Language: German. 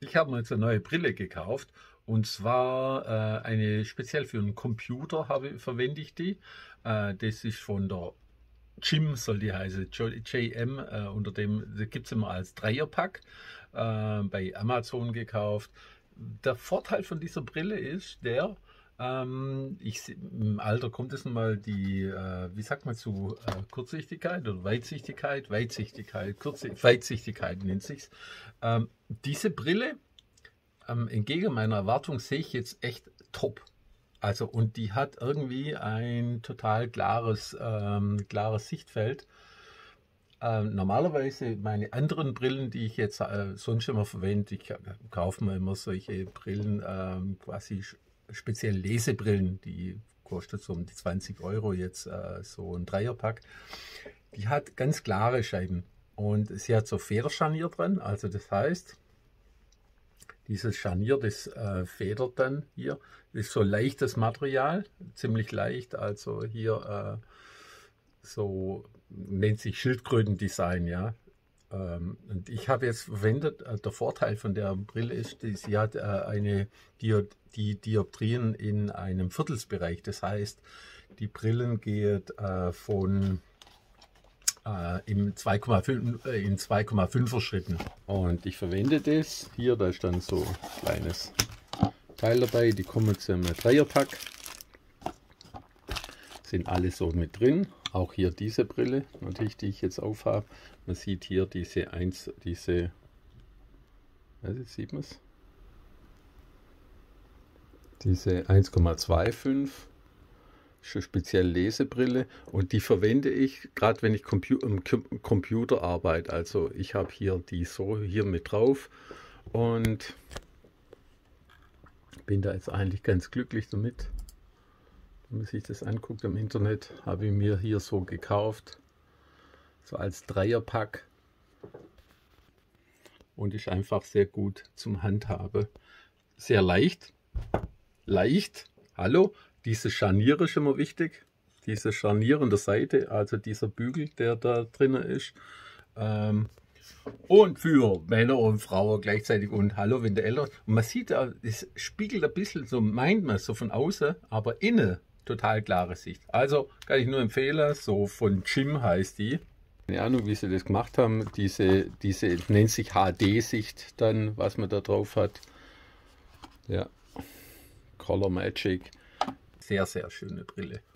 Ich habe mir jetzt eine neue Brille gekauft und zwar eine speziell für einen Computer verwende ich die. Das ist von der Jim, soll die heißen, JM, unter dem gibt es immer als Dreierpack bei Amazon gekauft. Der Vorteil von dieser Brille ist im Alter kommt es nun mal die, wie sagt man zu, Kurzsichtigkeit oder Weitsichtigkeit, Weitsichtigkeit nennt sich's. Diese Brille, entgegen meiner Erwartung, sehe ich jetzt echt top. Also, und die hat irgendwie ein total klares Sichtfeld. Normalerweise meine anderen Brillen, die ich jetzt sonst immer verwende, ich kaufe mir immer solche Brillen, quasi speziell Lesebrillen, die kostet so um die 20 Euro jetzt, so ein Dreierpack. Die hat ganz klare Scheiben und sie hat so Federscharnier dran, also das heißt, dieses Scharnier, das federt dann hier, das ist so leichtes Material, ziemlich leicht, also hier so nennt sich Schildkrötendesign, ja. Und ich habe jetzt verwendet, der Vorteil von der Brille ist, sie hat die Dioptrien in einem Viertelsbereich. Das heißt, die Brillen geht in 2,5er Schritten. Und ich verwende das. Hier, da ist dann so ein kleines Teil dabei. Die kommen zum Dreierpack. Sind alle so mit drin. Auch hier diese Brille, natürlich, die ich jetzt aufhabe. Man sieht hier sieht man es? Diese 1,25 ist eine spezielle Lesebrille und die verwende ich gerade, wenn ich im Computer arbeite. Also ich habe hier die so hier mit drauf und bin da jetzt eigentlich ganz glücklich damit. Wenn man sich das anguckt im Internet, habe ich mir hier so gekauft, so als Dreierpack, und ist einfach sehr gut zum Handhaben. Sehr leicht, hallo, diese Scharniere ist immer wichtig, diese Scharniere an der Seite, also dieser Bügel, der da drin ist, und für Männer und Frauen gleichzeitig und hallo, wenn der älter, und man sieht, es spiegelt ein bisschen, so meint man so von außen, aber innen total klare Sicht. Also kann ich nur empfehlen, so von Jim heißt die. Keine Ahnung, wie sie das gemacht haben. Diese nennt sich HD-Sicht dann, was man da drauf hat. Ja, Color Magic. Sehr, sehr schöne Brille.